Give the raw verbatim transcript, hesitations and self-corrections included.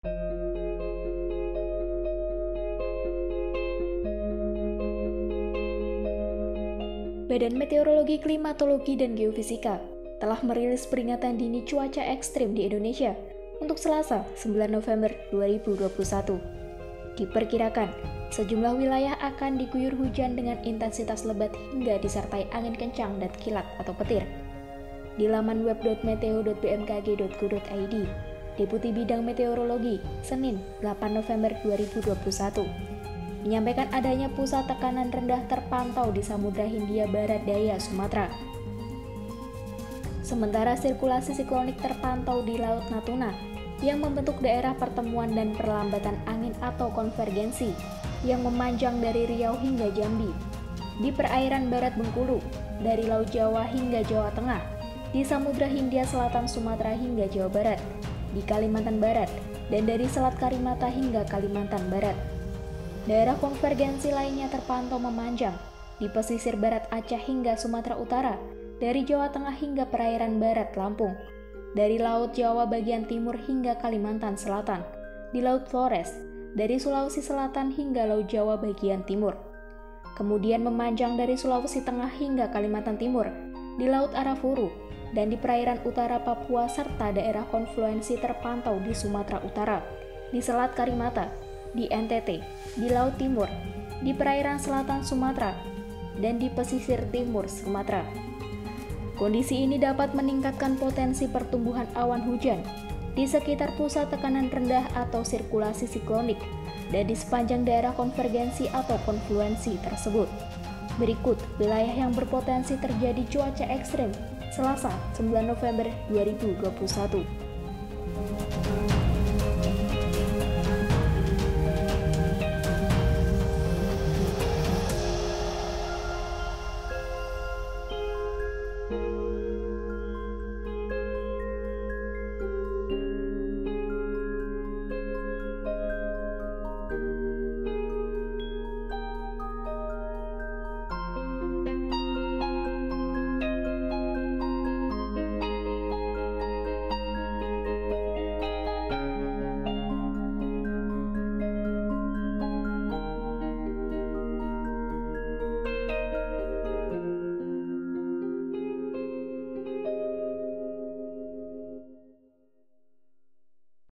Badan Meteorologi, Klimatologi, dan Geofisika telah merilis peringatan dini cuaca ekstrim di Indonesia untuk Selasa, sembilan November dua ribu dua puluh satu. Diperkirakan, sejumlah wilayah akan diguyur hujan dengan intensitas lebat hingga disertai angin kencang dan kilat atau petir. Di laman web dot meteo dot b m k g dot go dot i d, Deputi Bidang Meteorologi, Senin, delapan November dua ribu dua puluh satu, menyampaikan adanya pusat tekanan rendah terpantau di Samudra Hindia Barat Daya, Sumatera. Sementara sirkulasi siklonik terpantau di Laut Natuna yang membentuk daerah pertemuan dan perlambatan angin atau konvergensi yang memanjang dari Riau hingga Jambi, di perairan barat Bengkulu, dari Laut Jawa hingga Jawa Tengah, di Samudra Hindia Selatan Sumatera hingga Jawa Barat, di Kalimantan Barat, dan dari Selat Karimata hingga Kalimantan Barat. Daerah konvergensi lainnya terpantau memanjang di pesisir barat Aceh hingga Sumatera Utara, dari Jawa Tengah hingga perairan barat Lampung, dari Laut Jawa bagian timur hingga Kalimantan Selatan, di Laut Flores, dari Sulawesi Selatan hingga Laut Jawa bagian timur. Kemudian memanjang dari Sulawesi Tengah hingga Kalimantan Timur, di Laut Arafuru, dan di perairan utara Papua serta daerah konfluensi terpantau di Sumatera Utara, di Selat Karimata, di N T T, di Laut Timur, di perairan selatan Sumatera, dan di pesisir timur Sumatera. Kondisi ini dapat meningkatkan potensi pertumbuhan awan hujan di sekitar pusat tekanan rendah atau sirkulasi siklonik dan di sepanjang daerah konvergensi atau konfluensi tersebut. Berikut wilayah yang berpotensi terjadi cuaca ekstrim Selasa, sembilan November dua ribu dua puluh satu.